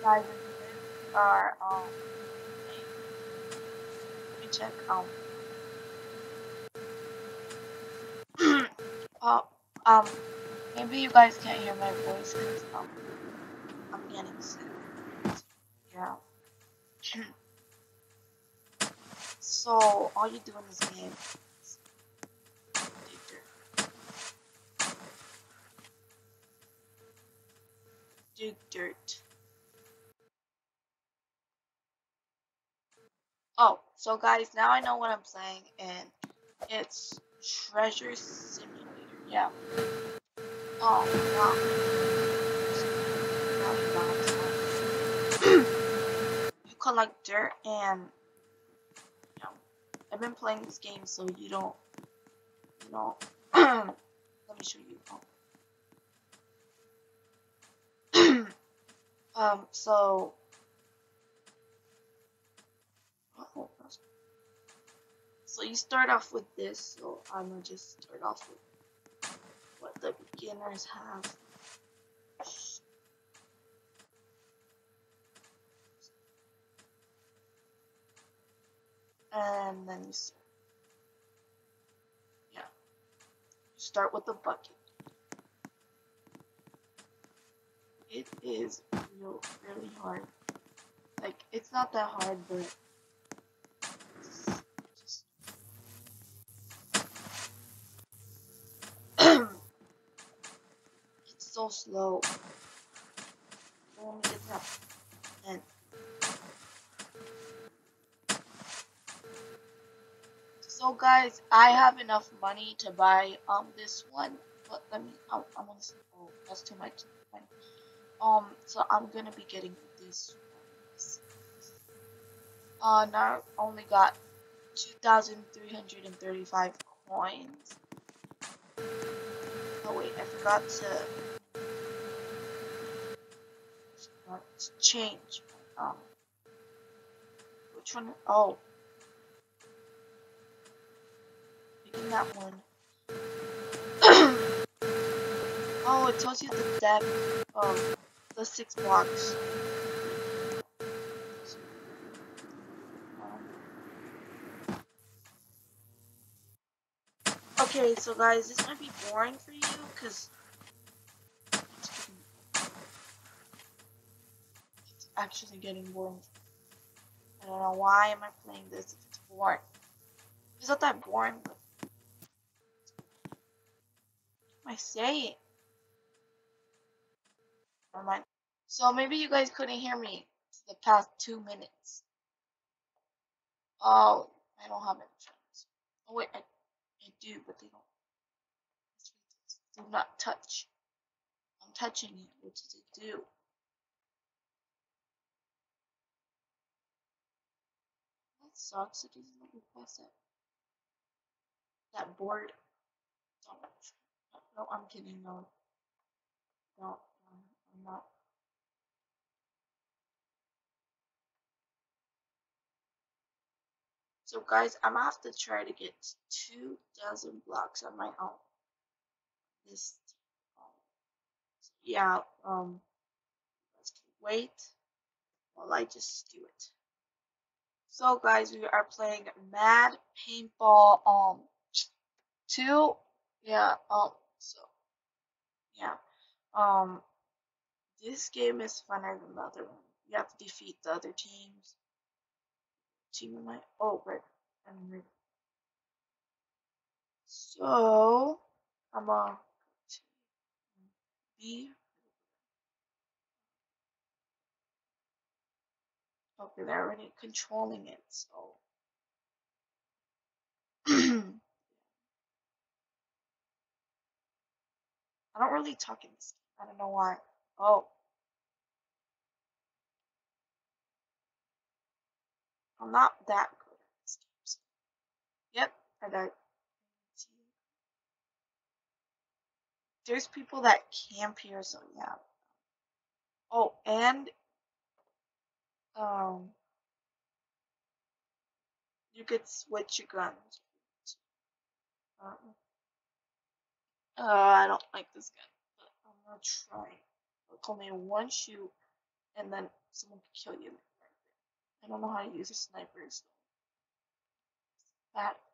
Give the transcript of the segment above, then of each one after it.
guys, if you are let me check uh, um maybe you guys can't hear my voice because I'm getting sick. Yeah. So all you do in this game is dig dirt. Dig dirt. Oh, so guys, now I know what I'm saying, and it's Treasure Simulator. Yeah. Oh wow. You collect dirt, and you know, I've been playing this game, so you don't. Let me show you. So. Oh, so you start off with this, so I'm gonna just start off with what the beginners have. And then you start with the bucket. It is really hard. Like, it's not that hard, but it's just it's so slow. You only get that and so guys, I have enough money to buy this one, but let me I'm gonna see. Oh, that's too much money. So I'm gonna be getting this one. Now I only got 2,335 coins. Oh wait, I forgot to change. Which one? Oh, picking that one. Oh, it tells you the depth of the 6 blocks. Okay, so guys, this might be boring for you because it's actually getting boring. I don't know why am I playing this if it's boring. It's not that boring, but what am I saying? Never mind. So maybe you guys couldn't hear me for the past 2 minutes. Oh, I don't have insurance. Oh wait, I do, but they don't. Do not touch. I'm touching it. What does it do? That sucks. It doesn't let me press it. That board. Oh, no, I'm kidding. No, no, I'm not. So guys, I'm gonna have to try to get 2,000 blocks on my own. This, yeah. Let's wait while I just do it. So guys, we are playing Mad Paintball 2. Yeah, so yeah. Um this game is funner than the other one. You have to defeat the other teams. Team of my right. I'm ready. So I'm B. Okay, they're already controlling it, so I don't really talk in this game. I don't know why. Oh, I'm not that good at this game. So. Yep, I died. There's people that camp here, so yeah. Oh, and um, you could switch your guns. I don't like this gun, but I'm gonna try. Look, only one shoot. and then someone can kill you. I don't know how to use a sniper, so bad.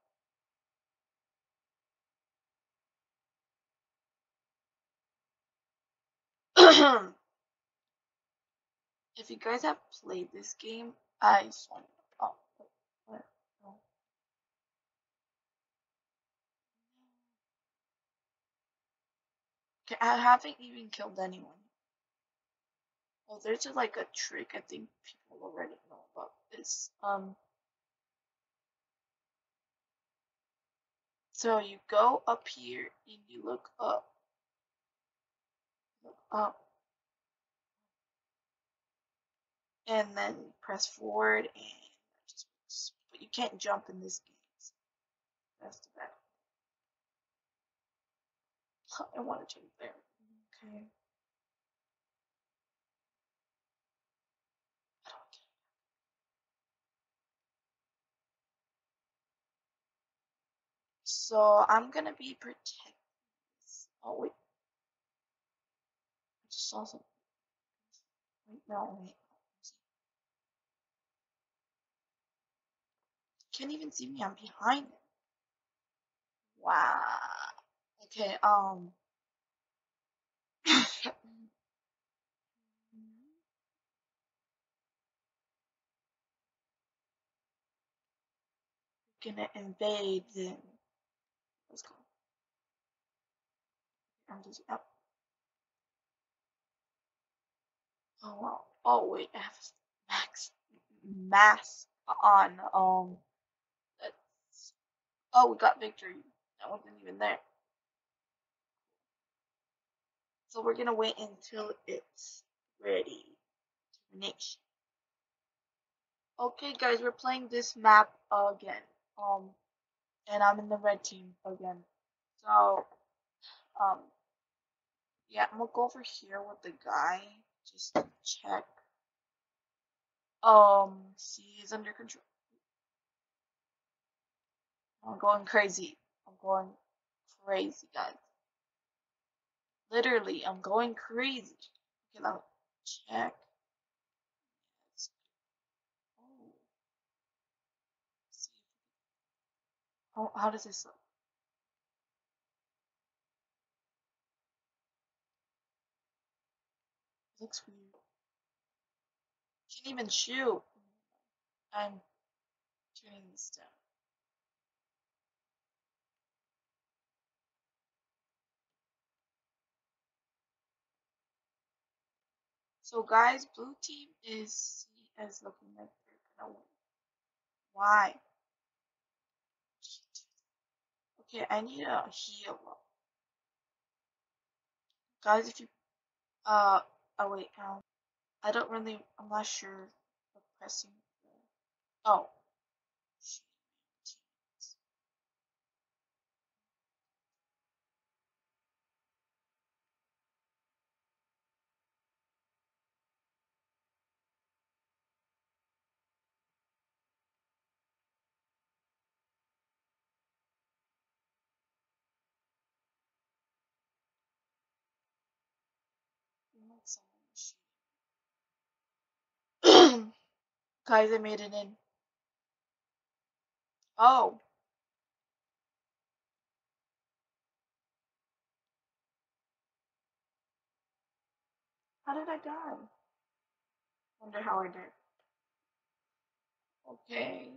If you guys have played this game, I just want to. Oh, what? No. Okay, I haven't even killed anyone. Oh, there's just like a trick. I think people already know about this. So you go up here and you look up, and then press forward and just. But you can't jump in this game. So that's the bad. I want to jump there. Okay. I don't get it. So I'm gonna be protecting this. Oh wait, I just saw something. Wait, no, wait. Can't even see me. I'm behind it. Wow. Okay. Gonna invade them. Let's go. I'm just up. Oh wow. Oh wait, I have max mask on. That's. Oh, we got victory. That wasn't even there. So we're gonna wait until it's ready. Termination. Okay, guys, we're playing this map again. And I'm in the red team again. So, um, yeah, I'm gonna go over here with the guy just to check. See, he's under control. I'm going crazy. I'm going crazy, guys. Literally, I'm going crazy. Okay, let me check. Oh, see. Oh, how does this look? It looks weird. Can't even shoot. I'm turning this down. So, guys, blue team is looking like they're gonna win. Why? Okay, I need a heal up. Guys, if you oh wait, I don't really, I'm not sure of pressing oh. Guys, I made it in. Oh, how did I die? Wonder how I did. Okay.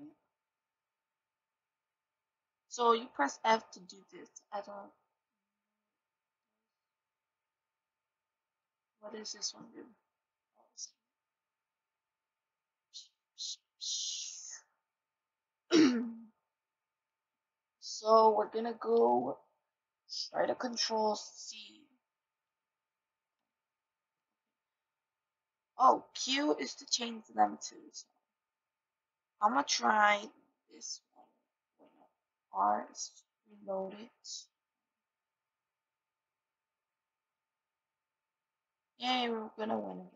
So you press F to do this. I don't. What does this one do? So we're gonna go try to control C. Oh, Q is to change them to. So I'm gonna try this one. R is reload it. Yay, we're gonna win again.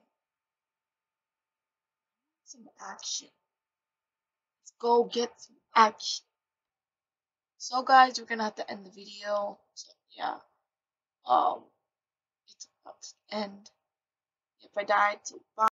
Some action. Let's go get some action. So guys, we're gonna have to end the video. So yeah. It's about to end. If I died, so bye.